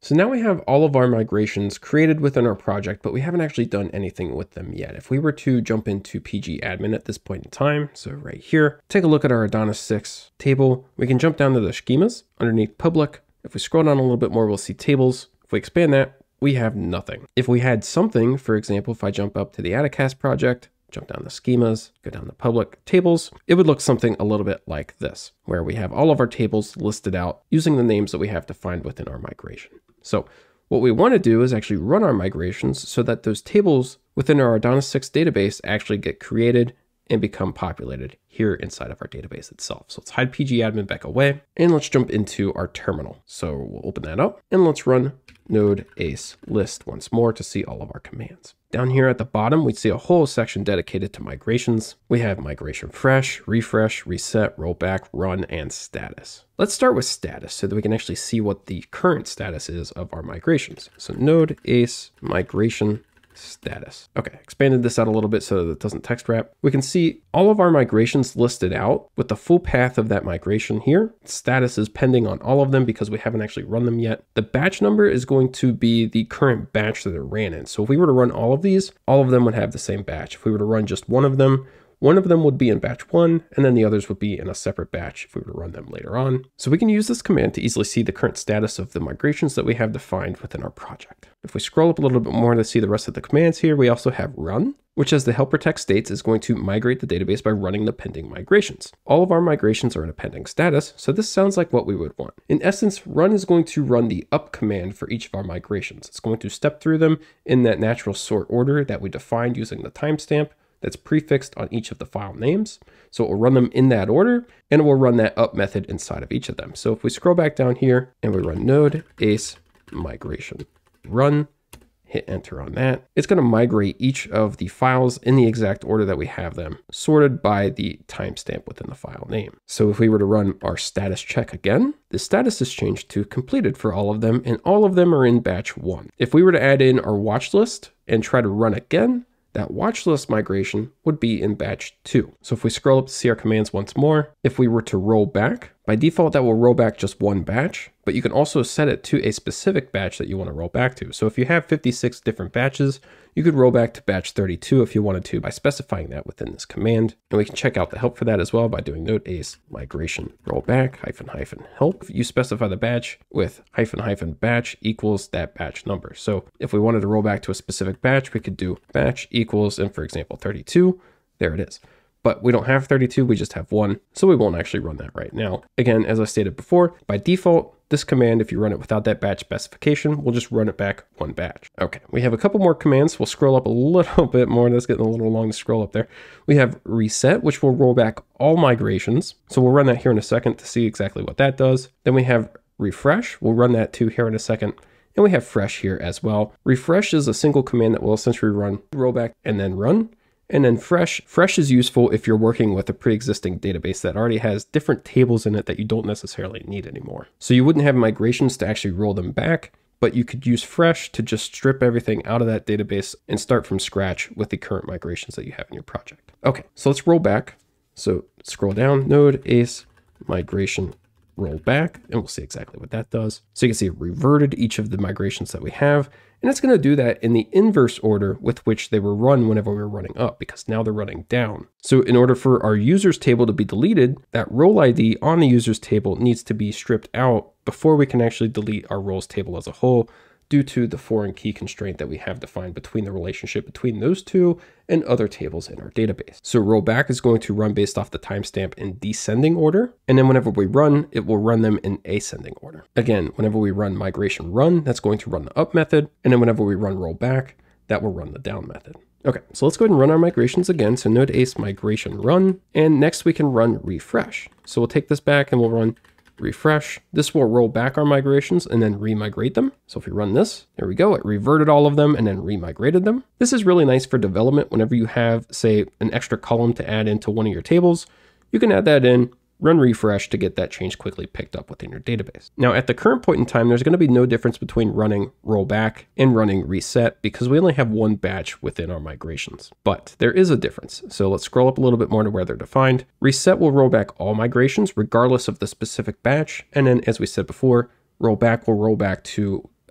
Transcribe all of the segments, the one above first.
So now we have all of our migrations created within our project, but we haven't actually done anything with them yet. If we were to jump into PG admin at this point in time, so right here, take a look at our Adonis 6 table. We can jump down to the schemas underneath public. If we scroll down a little bit more, we'll see tables. If we expand that, we have nothing. If we had something, for example, if I jump up to the Attacast project, jump down the schemas, go down the public tables, it would look something a little bit like this, where we have all of our tables listed out using the names that we have defined within our migration. So what we want to do is actually run our migrations so that those tables within our Adonis 6 database actually get created and become populated here inside of our database itself. So let's hide PG admin back away and let's jump into our terminal. So we'll open that up and let's run node ace list once more to see all of our commands. Down here at the bottom, we see a whole section dedicated to migrations. We have migration fresh, refresh, reset, rollback, run, and status. Let's start with status so that we can actually see what the current status is of our migrations. So node ace migration status. Okay, expanded this out a little bit so that it doesn't text wrap. We can see all of our migrations listed out with the full path of that migration here. Status is pending on all of them because we haven't actually run them yet. The batch number is going to be the current batch that it ran in. So if we were to run all of these, all of them would have the same batch. If we were to run just one of them would be in batch 1, and then the others would be in a separate batch if we were to run them later on. So we can use this command to easily see the current status of the migrations that we have defined within our project. If we scroll up a little bit more to see the rest of the commands here, we also have run, which, as the helper text states, is going to migrate the database by running the pending migrations. All of our migrations are in a pending status, so this sounds like what we would want. In essence, run is going to run the up command for each of our migrations. It's going to step through them in that natural sort order that we defined using the timestamp that's prefixed on each of the file names. So it will run them in that order, and it will run that up method inside of each of them. So if we scroll back down here and we run node ace migration run, hit enter on that, it's going to migrate each of the files in the exact order that we have them, sorted by the timestamp within the file name. So if we were to run our status check again, the status is changed to completed for all of them, and all of them are in batch 1. If we were to add in our watch list and try to run again, that watch list migration would be in batch 2. So if we scroll up to see our commands once more, if we were to roll back, by default that will roll back just one batch, but you can also set it to a specific batch that you want to roll back to. So if you have 56 different batches, you could roll back to batch 32 if you wanted to by specifying that within this command. And we can check out the help for that as well by doing node ace migration rollback -help. You specify the batch with -- batch equals that batch number. So if we wanted to roll back to a specific batch, we could do batch equals, and for example, 32, there it is. But we don't have 32, we just have 1, so we won't actually run that right now. Again, as I stated before, by default, this command, if you run it without that batch specification, will just run it back one batch. Okay, we have a couple more commands. We'll scroll up a little bit more. That's getting a little long to scroll up there. We have reset, which will roll back all migrations. So we'll run that here in a second to see exactly what that does. Then we have refresh. We'll run that too here in a second. And we have fresh here as well. Refresh is a single command that will essentially run rollback and then run. And then fresh is useful if you're working with a pre-existing database that already has different tables in it that you don't necessarily need anymore. So you wouldn't have migrations to actually roll them back, but you could use fresh to just strip everything out of that database and start from scratch with the current migrations that you have in your project. Okay, so let's roll back. So scroll down, node ace migration roll back, and we'll see exactly what that does. So you can see it reverted each of the migrations that we have, and it's going to do that in the inverse order with which they were run whenever we were running up, because now they're running down. So in order for our users table to be deleted, that role ID on the users table needs to be stripped out before we can actually delete our roles table as a whole, due to the foreign key constraint that we have defined between the relationship between those two and other tables in our database. So rollback is going to run based off the timestamp in descending order. And then whenever we run, it will run them in ascending order. Again, whenever we run migration run, that's going to run the up method. And then whenever we run rollback, that will run the down method. Okay, so let's go ahead and run our migrations again. So node ace migration run, and next we can run refresh. So we'll take this back and we'll run refresh. This will roll back our migrations and then remigrate them. So if we run this, there we go. It reverted all of them and then remigrated them. This is really nice for development. Whenever you have, say, an extra column to add into one of your tables, you can add that in, run refresh to get that change quickly picked up within your database. Now, at the current point in time, there's going to be no difference between running rollback and running reset because we only have one batch within our migrations. But there is a difference. So let's scroll up a little bit more to where they're defined. Reset will roll back all migrations regardless of the specific batch. And then, as we said before, rollback will roll back to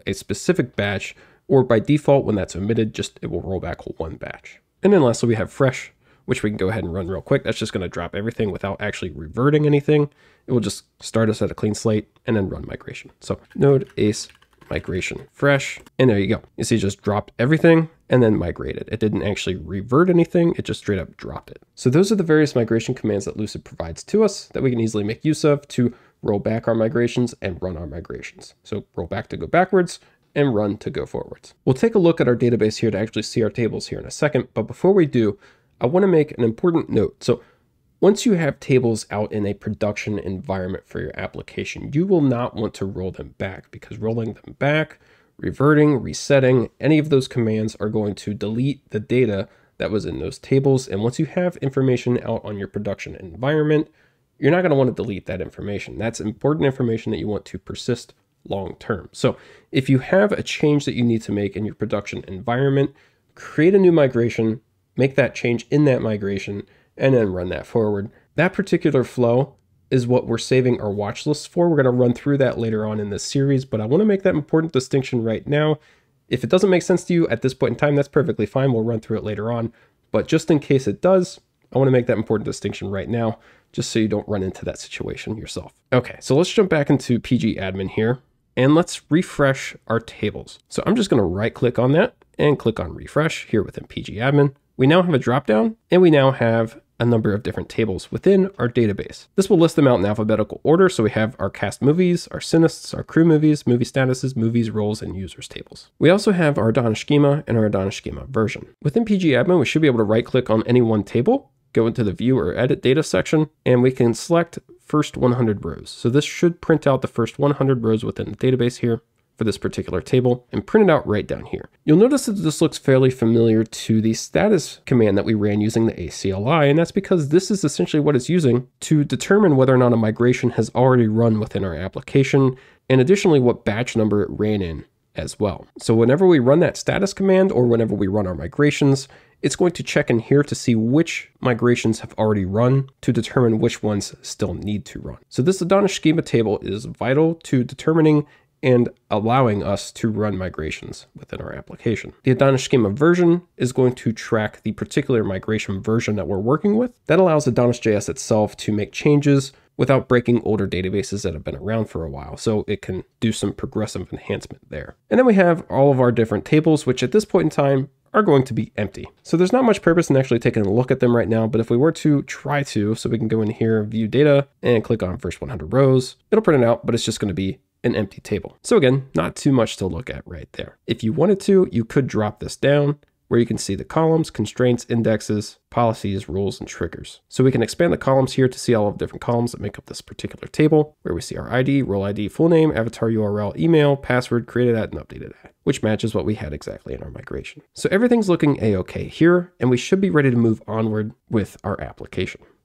a specific batch, or by default, when that's omitted, just it will roll back one batch. And then lastly, we have fresh, which we can go ahead and run real quick. That's just going to drop everything without actually reverting anything. It will just start us at a clean slate and then run migration. So node ace migration fresh, and there you go. You see, it just dropped everything and then migrated. It didn't actually revert anything. It just straight up dropped it. So those are the various migration commands that Lucid provides to us that we can easily make use of to roll back our migrations and run our migrations. So roll back to go backwards and run to go forwards. We'll take a look at our database here to actually see our tables here in a second. But before we do, I want to make an important note. So once you have tables out in a production environment for your application, you will not want to roll them back, because rolling them back, reverting, resetting, any of those commands are going to delete the data that was in those tables. And once you have information out on your production environment, you're not going to want to delete that information. That's important information that you want to persist long term. So if you have a change that you need to make in your production environment, create a new migration, make that change in that migration, and then run that forward. That particular flow is what we're saving our watch lists for. We're going to run through that later on in this series, but I want to make that important distinction right now. If it doesn't make sense to you at this point in time, that's perfectly fine. We'll run through it later on. But just in case it does, I want to make that important distinction right now, just so you don't run into that situation yourself. Okay, so let's jump back into PG admin here, and let's refresh our tables. So I'm just going to right click on that and click on refresh here within PG admin. We now have a dropdown, and we now have a number of different tables within our database. This will list them out in alphabetical order. So we have our cast movies, our cynists, our crew movies, movie statuses, movies, roles, and users tables. We also have our Adonis schema and our Adonis schema version. Within PG admin, we should be able to right click on any one table, go into the view or edit data section, and we can select first 100 rows. So this should print out the first 100 rows within the database here for this particular table and print it out right down here. You'll notice that this looks fairly familiar to the status command that we ran using the Ace CLI, and that's because this is essentially what it's using to determine whether or not a migration has already run within our application, and additionally what batch number it ran in as well. So whenever we run that status command or whenever we run our migrations, it's going to check in here to see which migrations have already run to determine which ones still need to run. So this Adonis schema table is vital to determining and allowing us to run migrations within our application. The Adonis schema version is going to track the particular migration version that we're working with. That allows AdonisJS itself to make changes without breaking older databases that have been around for a while. So it can do some progressive enhancement there. And then we have all of our different tables, which at this point in time are going to be empty. So there's not much purpose in actually taking a look at them right now, but if we were to try to, so we can go in here, view data, and click on first 100 rows, it'll print it out, but it's just going to be an empty table. So again, not too much to look at right there. If you wanted to, you could drop this down where you can see the columns, constraints, indexes, policies, rules, and triggers. So we can expand the columns here to see all of the different columns that make up this particular table, where we see our ID, role ID, full name, avatar URL, email, password, created at, and updated at, which matches what we had exactly in our migration. So everything's looking a-okay here, and we should be ready to move onward with our application.